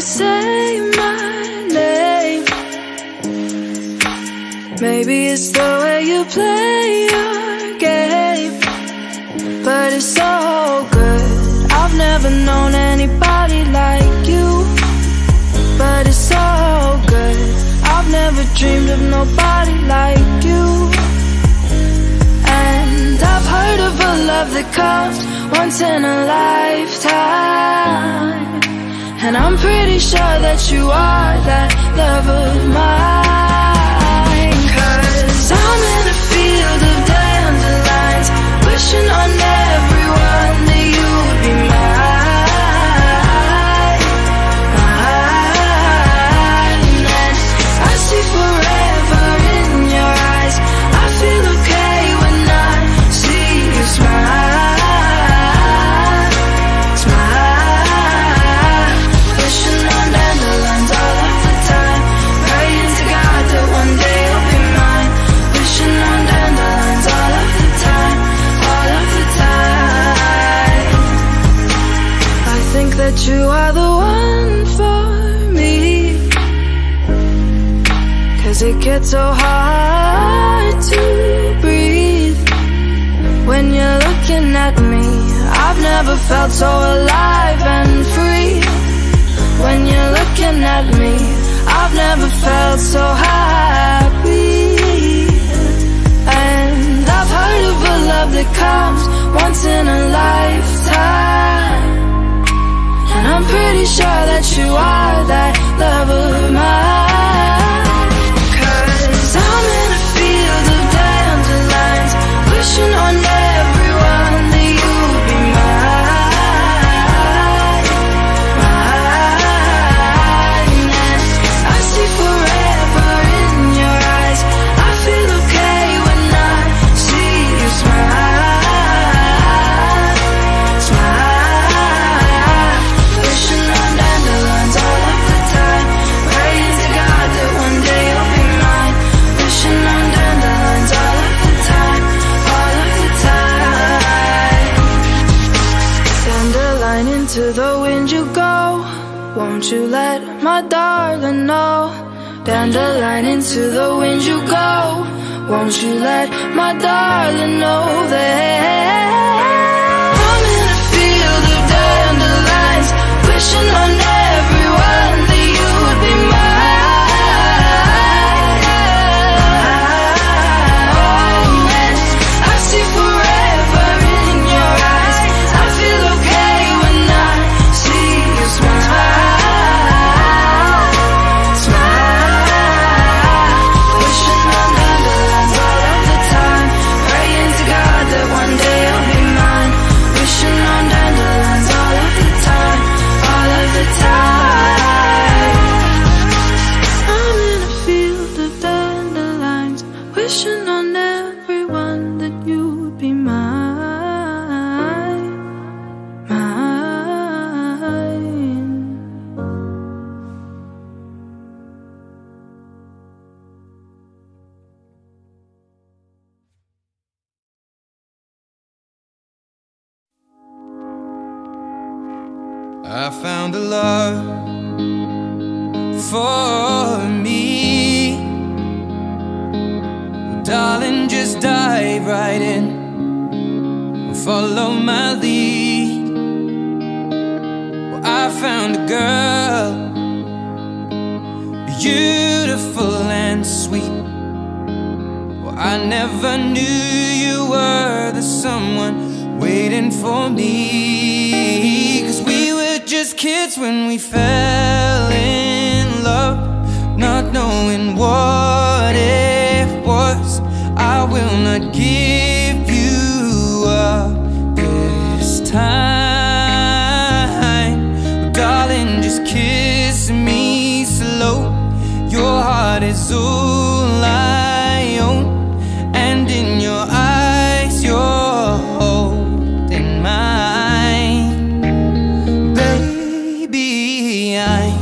say my name. Maybe it's the way you play your game, but it's so good. I've never known anybody like you, but it's so good. I've never dreamed of nobody like you. And I've heard of a love that comes once in a lifetime, and I'm pretty sure that you are that love of mine. 'Cause I'm in a field of dandelions, wishing on everyone that you would be mine, mine. And I see forever in your eyes. I feel okay when I see you smile. That you are the one for me, 'cause it gets so hard to breathe when you're looking at me. I've never felt so alive and free when you're looking at me. I've never felt so happy. And I've heard of a love that comes once in a lifetime, and I'm pretty sure that you are that love of mine. 'Cause I'm in a field of dandelions, wishing on everyone that you would be mine, mine. And I see forever in your eyes. I feel okay when I see you smile, smile. Wishing on dandelions all of the time, praying to God that one day you'll be mine. Wishing on dandelions all of the time, all of the time. Dandelion, into the wind you go, won't you let my darling know? Dandelion, into the wind you go, won't you let my darling know that I'm in a field of dandelions, wishing on everyone that you would be mine. And I see forever in your eyes. I feel okay when I see you smile, smile. Wishing on dandelions all of the time, praying to God that one day you'll be mine. Wishing on dandelions all of the time, all of the time. I'm in a field of dandelions, wishing on everyone that you would be mine, mine. I found a love for me. Well, darling, just dive right in and follow my lead. Well, I found a girl, beautiful and sweet. Well, I never knew you were the someone waiting for me. 'Cause we were just kids when we fell in love, not knowing what it was. I will not give you up this time. Well, darling, just kiss me slow. Your heart is all I own, and in your eyes you're holding mine. Baby, I'm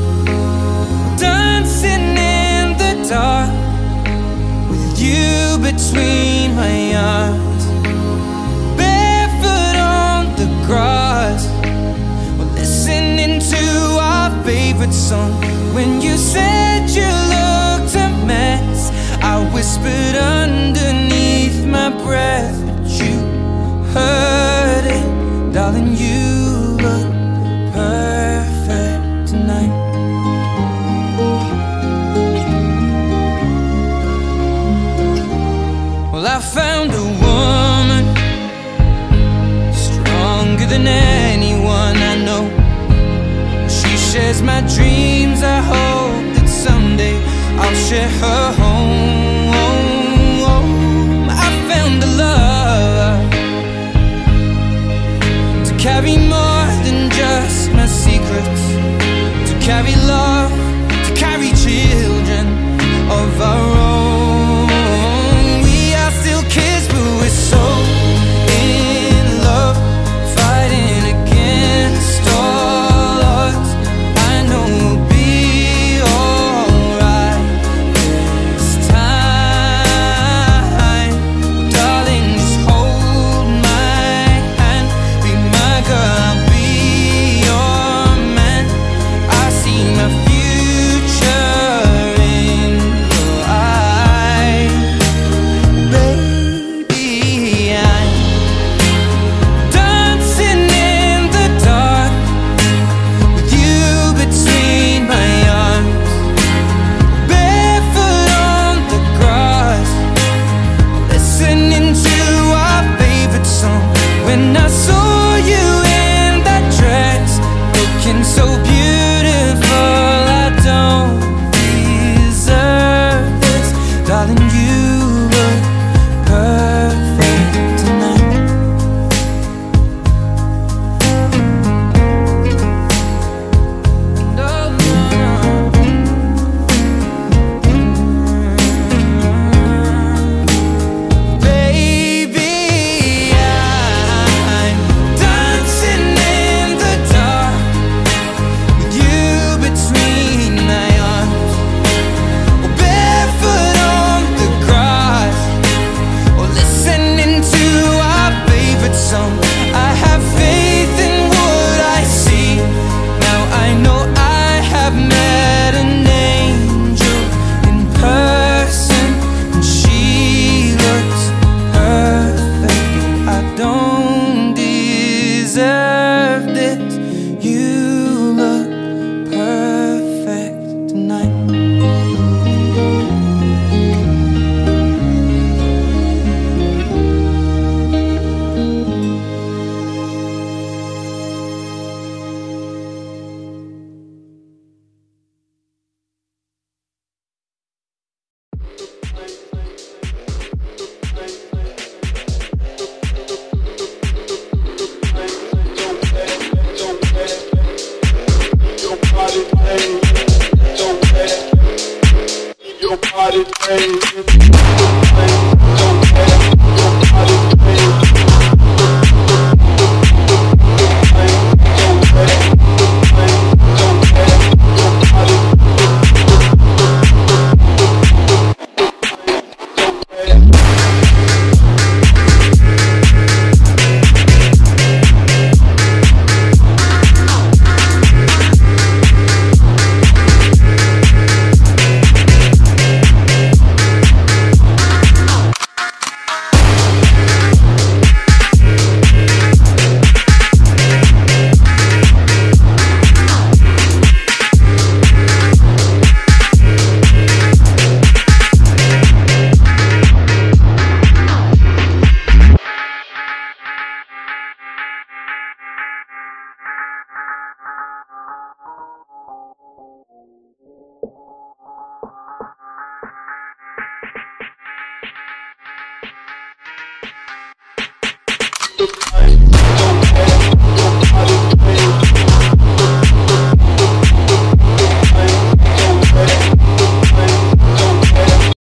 dancing in the dark with you between my arms, barefoot on the grass. We're listening to our favorite favorite song. When you said you looked a mess, I whispered underneath my breath, but you heard it. Darling, you look perfect tonight. Well, I found a woman stronger than anyone I know. She shares my dreams. I hope that someday I'll share her home. I found a love to carry more than just my secrets, to carry love, to carry children of our own. We are still kids, but we're so in love, fighting against all odds. I know we'll be alright this time. Darling, just hold my hand, be my girl, I'll be your man. I see my future in your eyes. Baby, I'm dancing in the dark with you between my arms, barefoot on the grass, listening to our favorite song. When I saw you in that dress, looking so beautiful, I don't deserve this. Darling, you look perfect tonight. No, no, baby, I'm dancing in the dark with you between my arms, or barefoot on the grass, or listening to our favorite song. I have faith in what I see. Now I know I have met an angel in person, and she looks perfect. I don't deserve this. You look perfect tonight.